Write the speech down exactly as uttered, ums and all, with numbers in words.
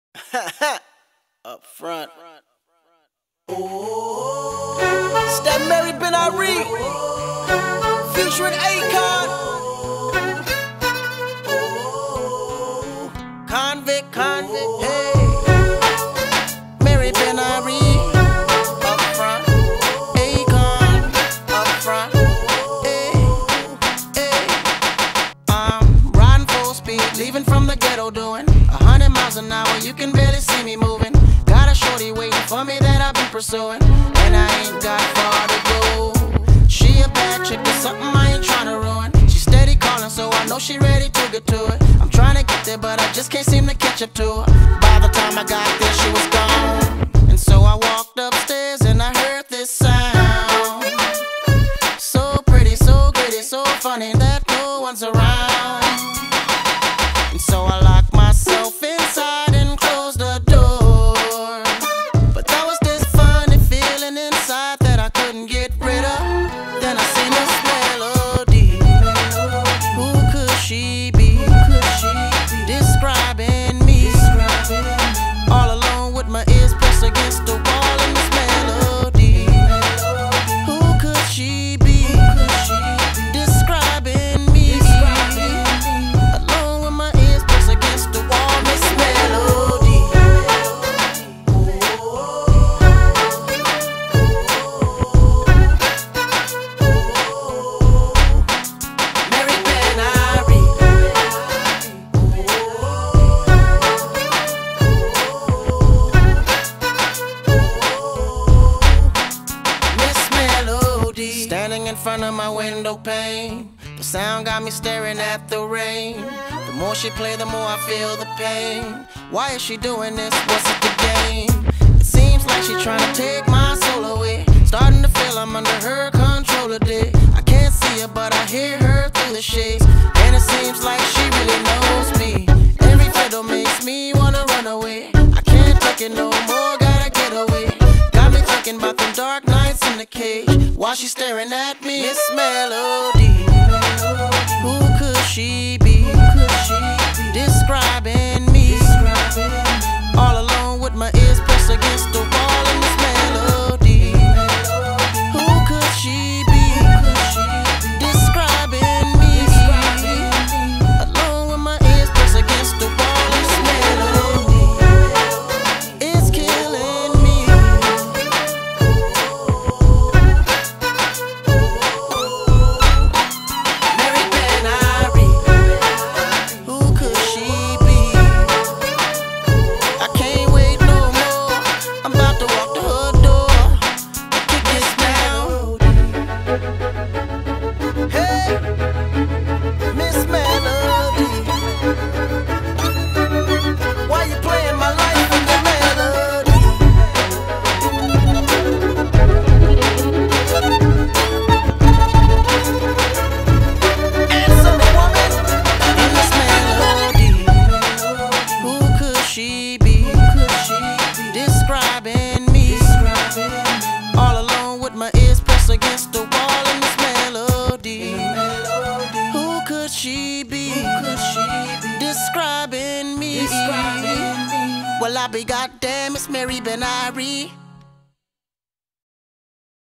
Up front. It's that Mary Ben-Ari featuring Akon. Convict, convict, hey. Mary Ben-Ari up front. Akon up front. Hey, hey. I'm riding full speed, leaving from the ghetto, doing a hundred miles an hour. You can barely see me moving. Got a shorty waiting for me that I've been pursuing, and I ain't got far to go. She a bad chick, but something I ain't tryna ruin. She steady calling, so I know she ready to get to it. I'm trying to get there, but I just can't seem to catch up to her. By the time I got there, she was gone. And so I walked upstairs and I heard this sound. So pretty, so gritty, so funny that no one's around. And so I locked myself inside and closed the door. But that was this funny feeling inside that I couldn't get rid of. Then I seen this melody. Who could she be? Describing me. All alone with my ears pressed against the wall in this melody. Who could she be? Describing me. Alone with my ears pressed against the wall, this melody. Mary Ben-Ari. Miss Melody. Standing in front of my window pane, the sound got me staring at the rain. The more she play, the more I feel the pain. Why is she doing this? What's it the game? It seems like she trying to take my soul away. Starting to feel I'm under her control today. I can't see her, but I hear her through the shades. And it seems like she really knows me. Every fiddle makes me wanna run away. I can't take it no more, gotta get away. Got me thinking about them dark nights in the cage while she's staring at me. Miss Melody. Who could she be? Describing me. All alone with my ears pressed against the wall in this melody. Who could she be? Describing me. Alone with my ears pressed against the wall in this melody. It's killing me. Mary Ben-Ari. Who could she be? I can't wait no more. I'm about to walk to her door. Kick this down. Hey, Miss Melody. Why you playing my life in the melody? Answer me, woman. In this melody. Who could she be? Describing me. All alone with my ears pressed against the wall in this melody. Who could she be? Describing me. Well, I be goddamn, it's Mary Ben-Ari.